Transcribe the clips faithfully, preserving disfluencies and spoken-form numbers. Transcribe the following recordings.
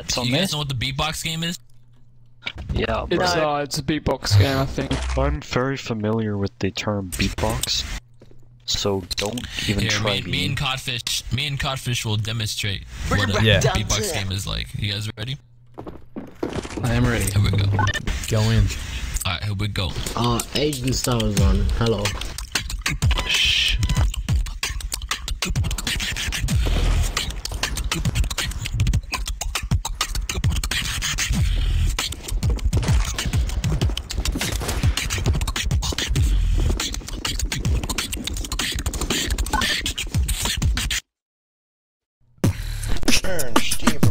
So you me? guys know what the beatbox game is? Yeah, but It's uh, it's a beatbox game, I think. I'm very familiar with the term beatbox, so don't even Here, try me, to. me and Codfish, me and Codfish will demonstrate Bring what it a back Yeah. down beatbox to- game is like. You guys ready? I am ready. Here we go. Go in. Alright, here we go. Uh, Asian Stars on. Hello. Shh. Turn, Steve.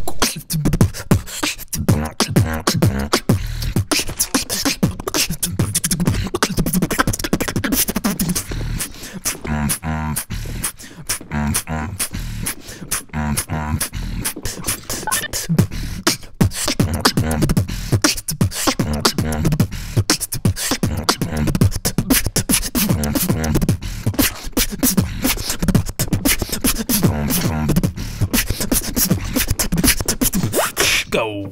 Go.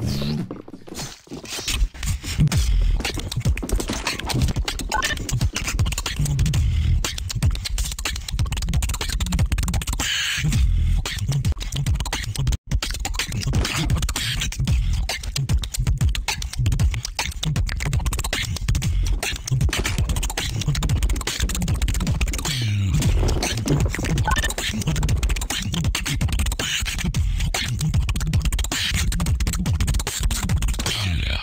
Yeah.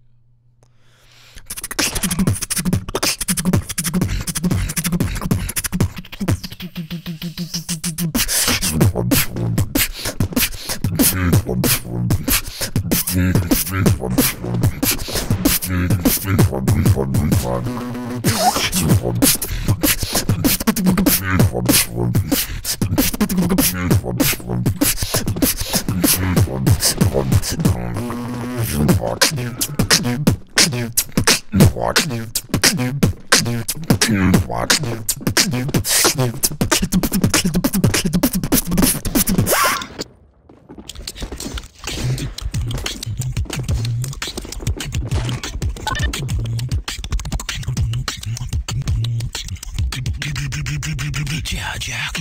Yeah, Jack.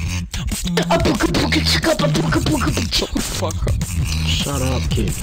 Fuck up. Shut up, kid.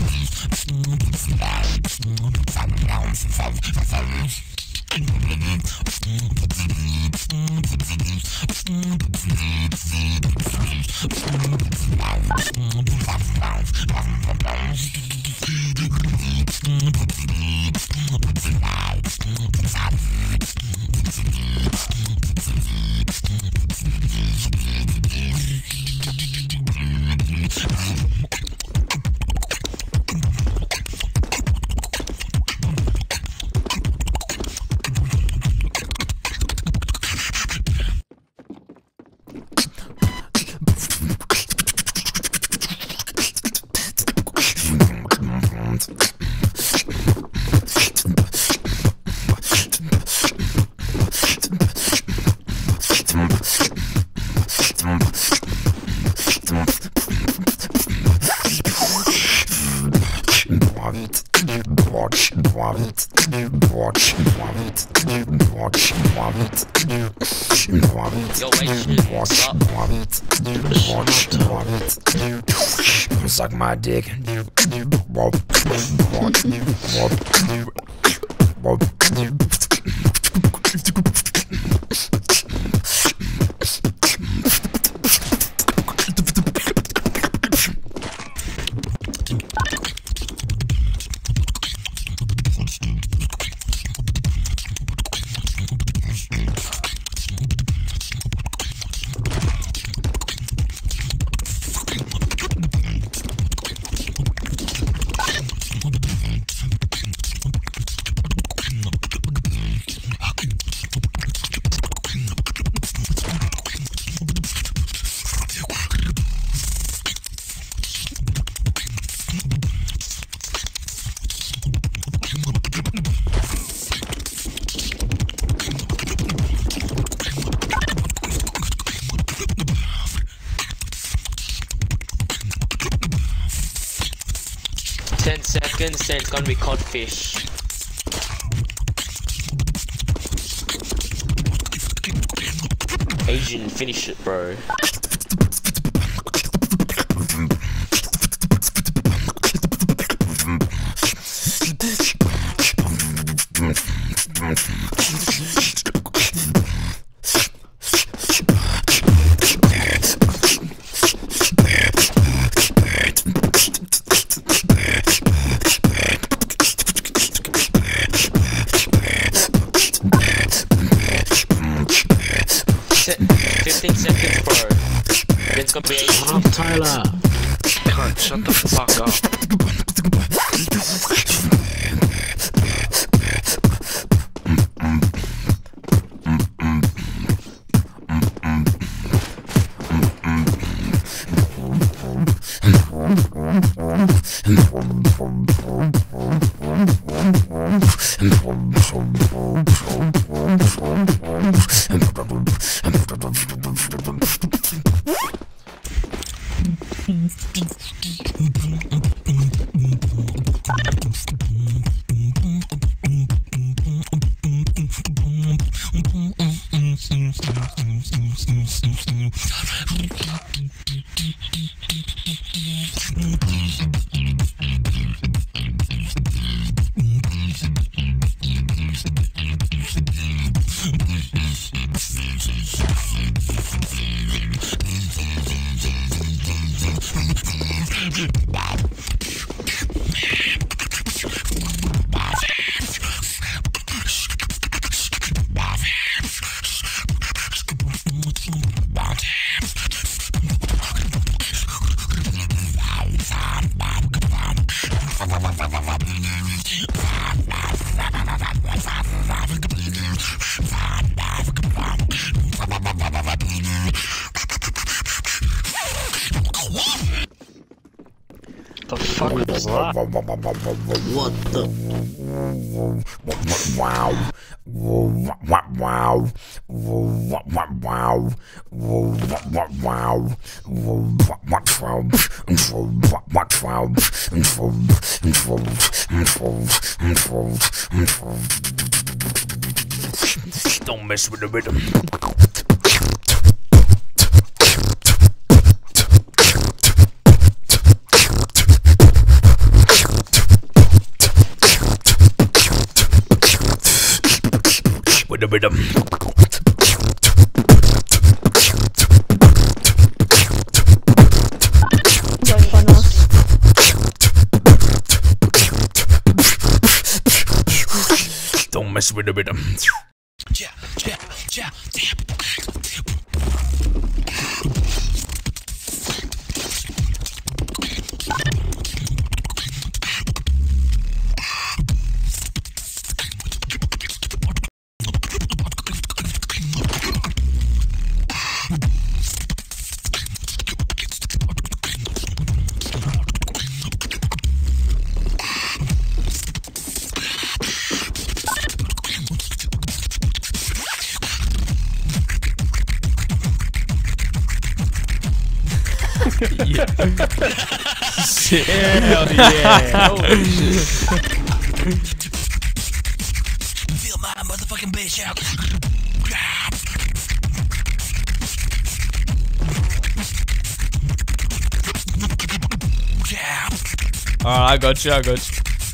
Yo, wait, shit. Stop. Suck my dick. Ten seconds, then it's gonna be codfish. Asian, finish it, bro. fifteen seconds, bro. Then it's gonna be eighteen. Shut up, Tyler. Cunt, shut the fuck up. The fuck was that? What the? Wow. Wow. Wow. Wow. Don't mess with the rhythm. With the rhythm. Don't mess with the rhythm. Yeah, yeah, yeah, yeah. Yeah. Shit. Hell yeah. Holy shit. Feel my motherfucking bitch out. Alright, I got you, I got you.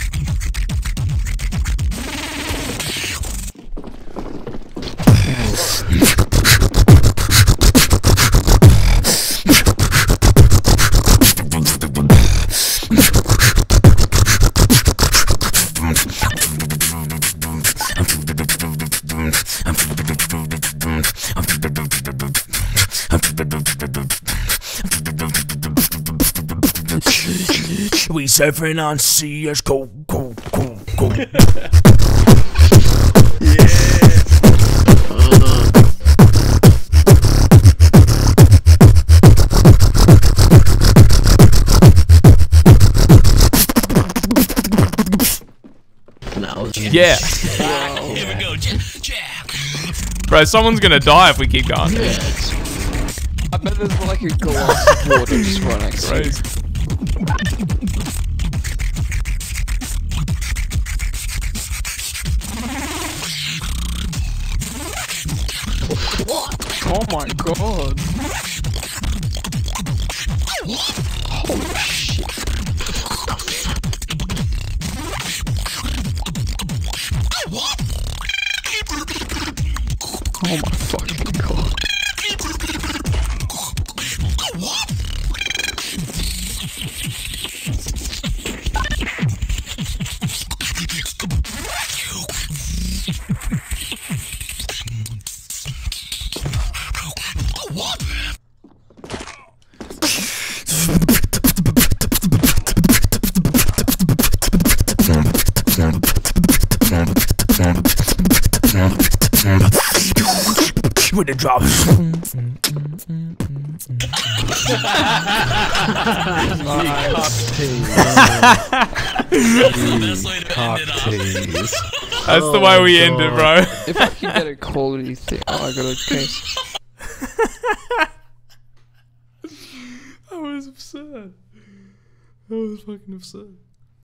We surfing on C S go go go go. Yeah. Here we go, Jack. Jack. Bro, someone's gonna die if we keep going. Yeah. I bet there's like a glass of water just right next to you. Oh my god. Holy shit. Oh my fucking god. With the drops. That's the way we end it, bro. If I can get a quality thing, oh, I got a case. That was absurd. That was fucking absurd.